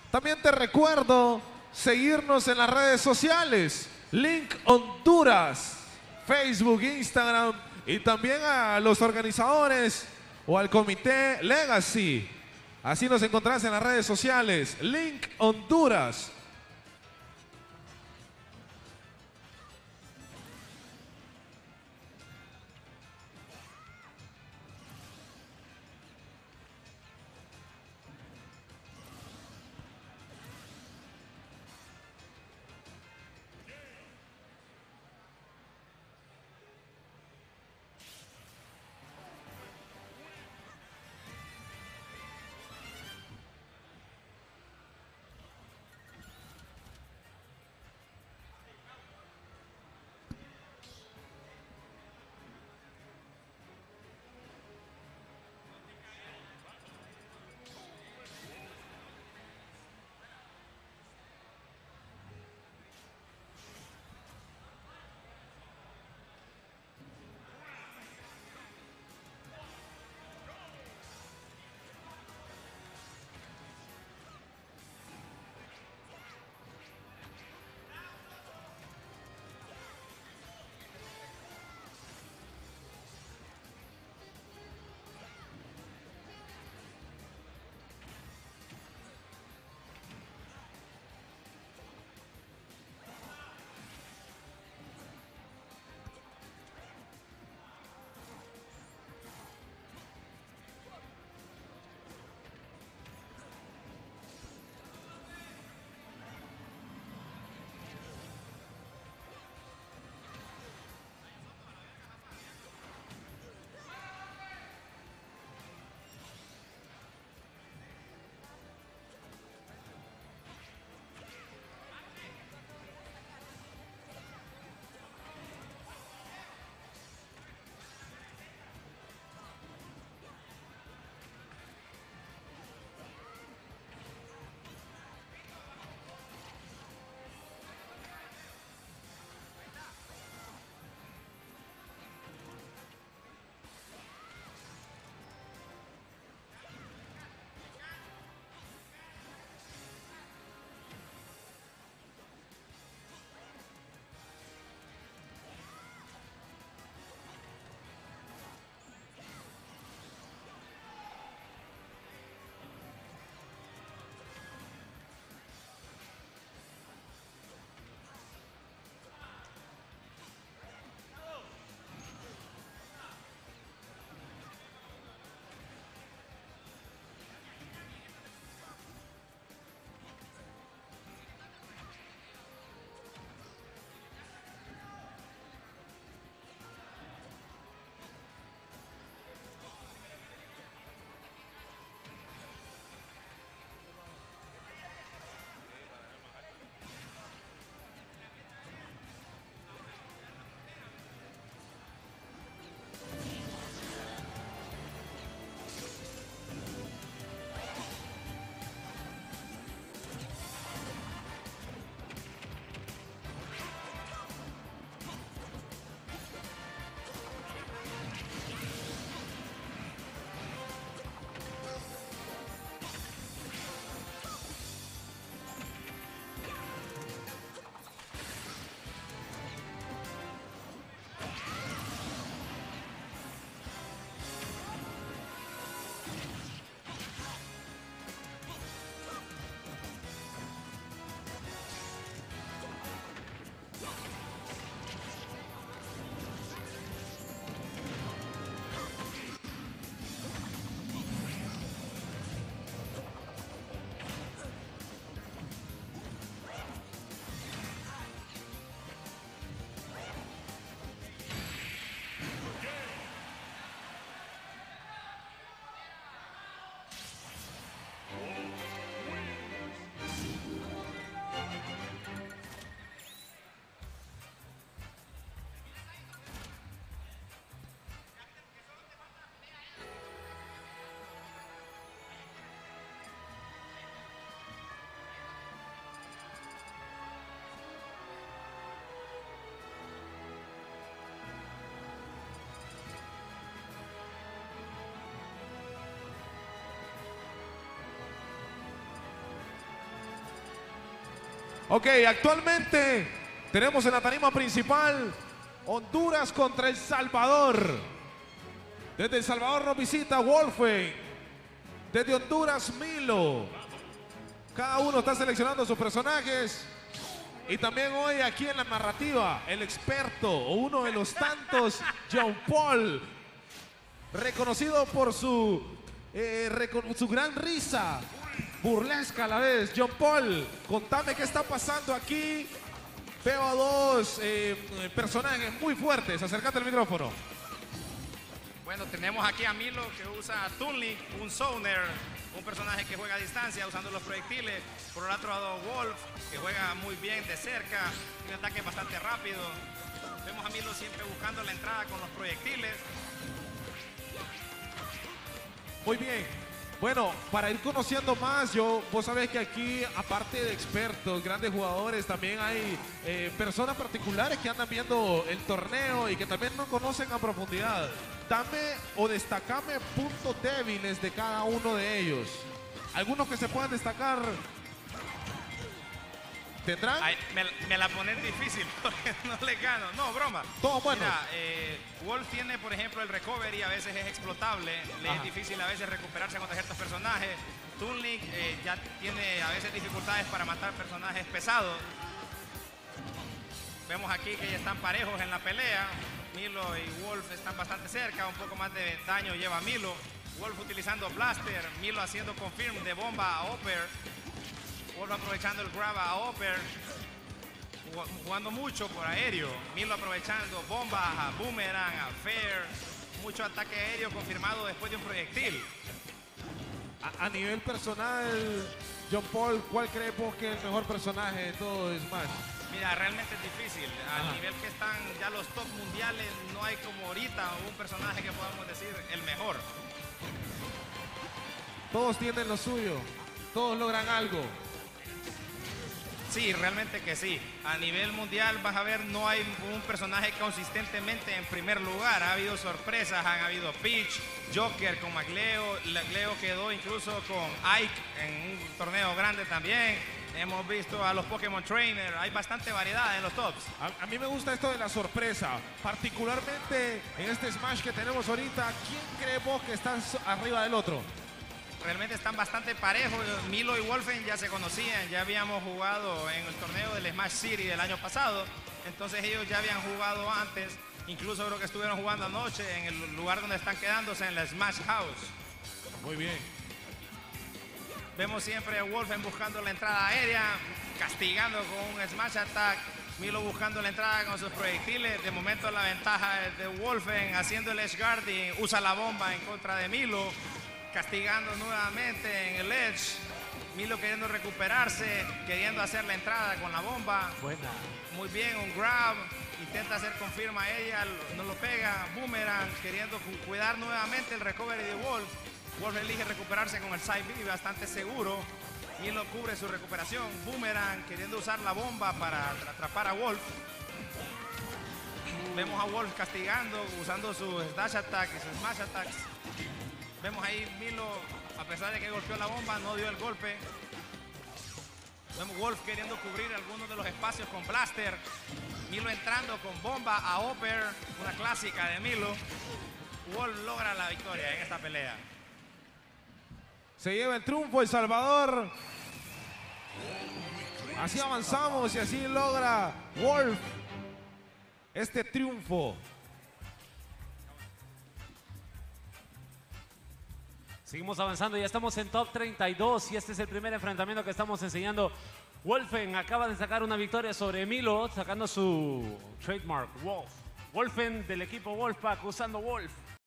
También te recuerdo seguirnos en las redes sociales. Link Honduras, Facebook, Instagram y también a los organizadores o al comité Legacy. Así nos encontrás en las redes sociales. Link Honduras. Ok, actualmente tenemos en la tarima principal Honduras contra El Salvador. Desde El Salvador nos visita Wolfen. Desde Honduras, Milo. Cada uno está seleccionando sus personajes. Y también hoy aquí en la narrativa, el experto o uno de los tantos, John Paul. Reconocido por su gran risa, burlesca a la vez. John Paul, contame qué está pasando aquí. Veo a dos personajes muy fuertes. Acércate al micrófono. Bueno, tenemos aquí a Milo que usa Toonlink, un Zoner, un personaje que juega a distancia usando los proyectiles. Por el otro lado, Wolf, que juega muy bien de cerca, un ataque bastante rápido. Vemos a Milo siempre buscando la entrada con los proyectiles. Muy bien. Bueno, para ir conociendo más, vos sabés que aquí, aparte de expertos, grandes jugadores, también hay personas particulares que andan viendo el torneo y que también no conocen a profundidad. Dame o destacame puntos débiles de cada uno de ellos. Algunos que se puedan destacar. ¿Tendrán? Ay, me la ponen difícil porque no le gano. No, broma. Todo bueno. Mira, Wolf tiene, por ejemplo, el recovery, a veces es explotable. Le es difícil a veces recuperarse contra ciertos personajes. Toonlink ya tiene a veces dificultades para matar personajes pesados. Vemos aquí que ya están parejos en la pelea. Milo y Wolf están bastante cerca. Un poco más de daño lleva Milo. Wolf utilizando Blaster. Milo haciendo confirm de bomba a Upper. Wolf aprovechando el grab a Upper, jugando mucho por aéreo. Milo aprovechando bombas a Boomerang, a Fair. Mucho ataque aéreo confirmado después de un proyectil. A nivel personal, John Paul, ¿cuál crees vos que es el mejor personaje de todo Smash? Mira, realmente es difícil. Al nivel que están ya los top mundiales, no hay como ahorita un personaje que podamos decir el mejor. Todos tienen lo suyo. Todos logran algo. Sí, realmente que sí. A nivel mundial vas a ver, no hay un personaje consistentemente en primer lugar. Ha habido sorpresas, han habido Peach, Joker con Magleo. Magleo quedó incluso con Ike en un torneo grande también. Hemos visto a los Pokémon Trainer. Hay bastante variedad en los tops. A mí me gusta esto de la sorpresa. Particularmente en este Smash que tenemos ahorita. ¿Quién cree vos que está arriba del otro? Realmente están bastante parejos. Milo y Wolfen ya se conocían, ya habíamos jugado en el torneo del Smash City del año pasado, entonces ellos ya habían jugado antes, incluso creo que estuvieron jugando anoche en el lugar donde están quedándose, en la Smash House. Muy bien. Vemos siempre a Wolfen buscando la entrada aérea, castigando con un Smash Attack. Milo buscando la entrada con sus proyectiles. De momento la ventaja es de Wolfen haciendo el edge guarding, usa la bomba en contra de Milo. Castigando nuevamente en el edge. Milo queriendo recuperarse, queriendo hacer la entrada con la bomba. Buena. Muy bien, un grab. Intenta hacer confirma a ella, no lo pega. Boomerang queriendo cuidar nuevamente el recovery de Wolf. Wolf elige recuperarse con el side B, bastante seguro. Milo cubre su recuperación. Boomerang queriendo usar la bomba para atrapar a Wolf. Vemos a Wolf castigando, usando su dash attack y sus smash attacks. Vemos ahí Milo, a pesar de que golpeó la bomba, no dio el golpe. Vemos Wolf queriendo cubrir algunos de los espacios con Blaster. Milo entrando con bomba a Upper, una clásica de Milo. Wolf logra la victoria en esta pelea. Se lleva el triunfo El Salvador. Así avanzamos y así logra Wolf este triunfo. Seguimos avanzando, ya estamos en top 32 y este es el primer enfrentamiento que estamos enseñando. Wolfen acaba de sacar una victoria sobre Milo, sacando su trademark Wolf. Wolfen del equipo Wolfpack usando Wolf.